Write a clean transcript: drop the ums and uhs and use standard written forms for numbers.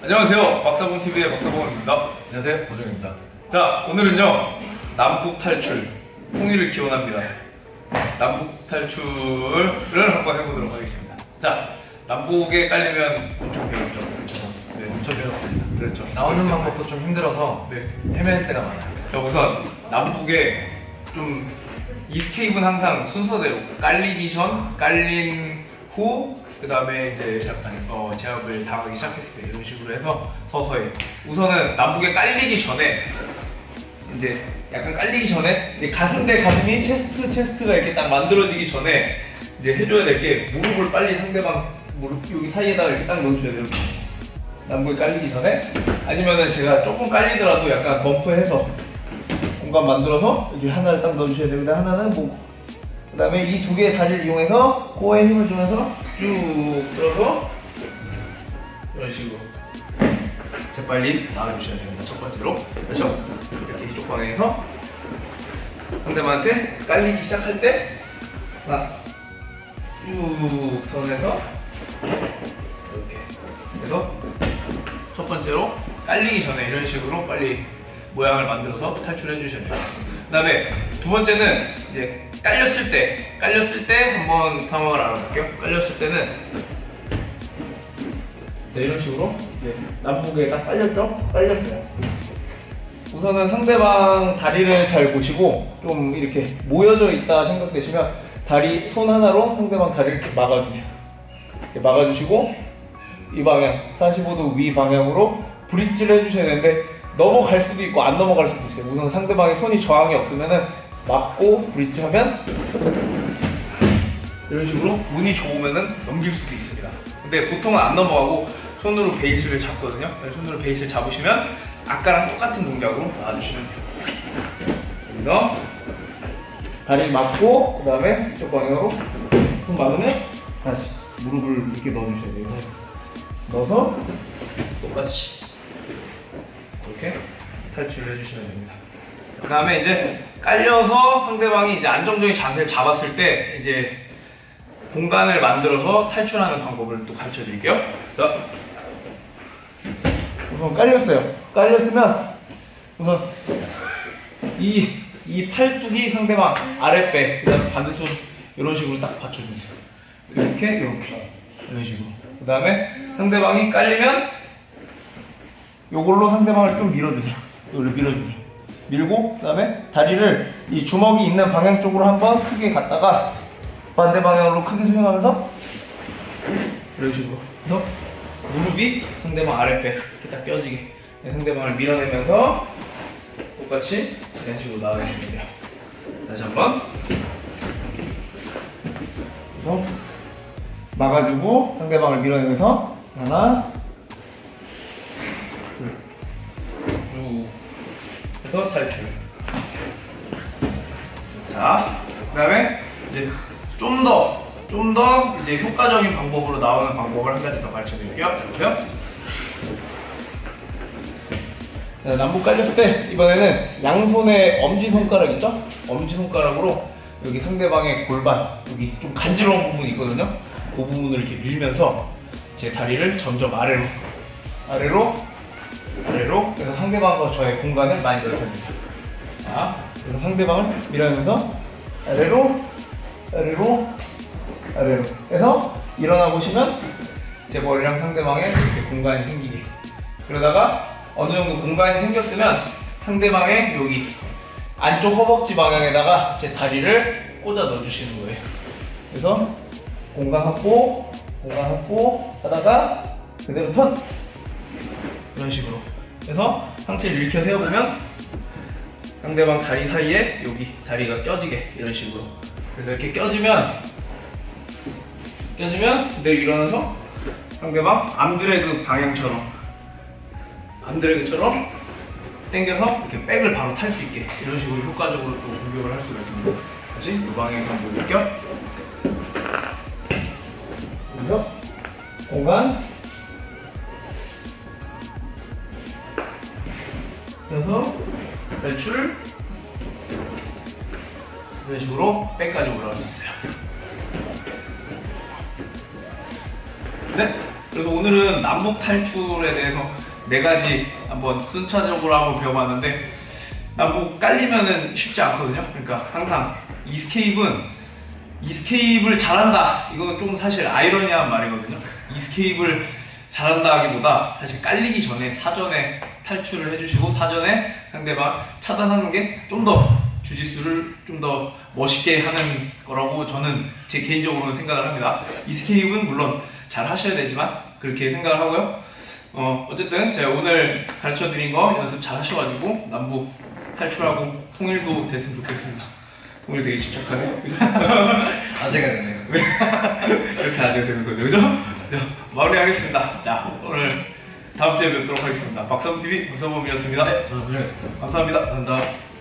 안녕하세요. 박사봉TV의 박사봉입니다. 안녕하세요. 고정입니다. 자, 오늘은요 남북 탈출 통일을 기원합니다. 남북 탈출을 한번 해보도록 하겠습니다. 자, 남북에 깔리면 엄청 괴롭죠. 그렇죠. 네, 엄청 괴롭습니다. 그렇죠. 나오는 방법도 좀 힘들어서 네. 헤맬 때가 많아요. 자, 우선 남북에 좀 이스케이프는 항상 순서대로 깔리기 전, 깔린 후, 그 다음에 이제 약간 제압을 당하기 시작했을 때 이런 식으로 해서 서서히 우선은 남북에 깔리기 전에 이제 약간 깔리기 전에 이제 가슴 대 가슴이 체스트가 이렇게 딱 만들어지기 전에 이제 해줘야 될 게 무릎을 빨리 상대방 무릎 여기 사이에다가 이렇게 딱 넣어줘야 돼요. 남북에 깔리기 전에 아니면은 제가 조금 깔리더라도 약간 범프해서 공간 만들어서 여기 하나를 딱 넣어주셔야 됩니다. 하나는 목, 그 다음에 이 두 개의 다리를 이용해서 코어에 힘을 주면서 쭉 들어서 이런 식으로 재빨리 나와주셔야 됩니다. 첫 번째로. 그렇죠? 이렇게 이쪽 방향에서 상대방한테 깔리기 시작할 때 하나 쭉 턴해서 이렇게 그래서 첫 번째로 깔리기 전에 이런 식으로 빨리 모양을 만들어서 탈출해 주셔야 돼요. 그 다음에 두 번째는 이제 깔렸을 때 한번 상황을 알아볼게요. 깔렸을 때는 이런 식으로 남북에 딱 깔렸죠? 깔렸어요. 우선은 상대방 다리를 잘 보시고 좀 이렇게 모여져 있다 생각되시면 다리 손 하나로 상대방 다리를 이렇게 막아주세요. 이렇게 막아주시고 이 방향 45도 위 방향으로 브릿지를 해주셔야 되는데 넘어갈 수도 있고 안 넘어갈 수도 있어요. 우선 상대방의 손이 저항이 없으면은 막고 브릿지 하면 이런 식으로 운이 좋으면은 넘길 수도 있습니다. 근데 보통은 안 넘어가고 손으로 베이스를 잡거든요. 손으로 베이스를 잡으시면 아까랑 똑같은 동작으로 놔주시면 돼요. 여기서 다리 막고 그 다음에 이쪽 방향으로 손 막으면 다시 무릎을 이렇게 넣어주셔야 돼요. 넣어서 똑같이 이렇게 탈출을 해주시면 됩니다. 그 다음에 이제 깔려서 상대방이 이제 안정적인 자세를 잡았을 때 이제 공간을 만들어서 탈출하는 방법을 또 가르쳐 드릴게요. 자, 우선 깔렸어요. 깔렸으면 우선 이 팔뚝이 상대방 아랫배, 그 다음에 반대손 이런 식으로 딱 받쳐주세요. 이렇게 이런 식으로. 그 다음에 상대방이 깔리면 요걸로 상대방을 좀 밀어주세요. 이걸로 밀어주세요. 밀고 그 다음에 다리를 이 주먹이 있는 방향 쪽으로 한번 크게 갔다가 반대 방향으로 크게 수행하면서 이런 식으로 그래서 무릎이 상대방 아랫배 이렇게 딱 껴지게 상대방을 밀어내면서 똑같이 이런 식으로 나와주시면 돼요. 다시 한번 그래서 막아주고 상대방을 밀어내면서 하나 쭉 해서 탈출. 자, 그 다음에 이제 좀 더 이제 효과적인 방법으로 나오는 방법을 한 가지 더 가르쳐 드릴게요. 자, 보세요. 자, 남북 깔렸을 때 이번에는 양손의 엄지손가락 있죠? 엄지손가락으로 여기 상대방의 골반, 여기 좀 간지러운 부분이 있거든요? 그 부분을 이렇게 밀면서 제 다리를 점점 아래로 그래서 상대방과 저의 공간을 많이 넓혀주세요. 자, 그래서 상대방을 밀어내면서 아래로 해서 일어나 보시면 제 머리랑 상대방의 이렇게 공간이 생기게. 그러다가 어느 정도 공간이 생겼으면 상대방의 여기 안쪽 허벅지 방향에다가 제 다리를 꽂아 넣어주시는 거예요. 그래서 공간 확보 하다가 그대로 턴 이런 식으로 해서 상체를 일으켜 세워보면 상대방 다리 사이에 여기 다리가 껴지게 이런 식으로. 그래서 이렇게 껴지면 그대로 일어나서 상대방 암드래그 방향처럼 당겨서 이렇게 백을 바로 탈 수 있게 이런 식으로 효과적으로 또 공격을 할 수가 있습니다. 다시 이 방향에서 한번 볼게요. 그래서 공간 그래서 탈출 이런 식으로 백까지 올라갈 수 있어요. 네, 그래서 오늘은 남북 탈출에 대해서 4가지 한번 순차적으로 한번 배워봤는데, 남북 깔리면은 쉽지 않거든요. 그러니까 항상 이스케이프를 잘한다, 이거는 좀 사실 아이러니한 말이거든요. 이스케이프를 잘한다 하기보다 사실 깔리기 전에 사전에 탈출을 해주시고 사전에 상대방 차단하는 게 좀 더 주짓수를 좀 더 멋있게 하는 거라고 저는 제 개인적으로는 생각을 합니다. 이스케이프는 물론 잘 하셔야 되지만 그렇게 생각을 하고요. 어쨌든 제가 오늘 가르쳐 드린 거 연습 잘 하셔가지고 남북 탈출하고 통일도 됐으면 좋겠습니다. 오늘 되게 집착하네. 아재가 됐네요. 이렇게 아재가 되는 거죠, 그죠? 자, 마무리하겠습니다. 자, 오늘 다음 주에 뵙도록 하겠습니다. 박사범TV 박사범이었습니다. 네, 저는 고생했습니다. 감사합니다. 감사합니다.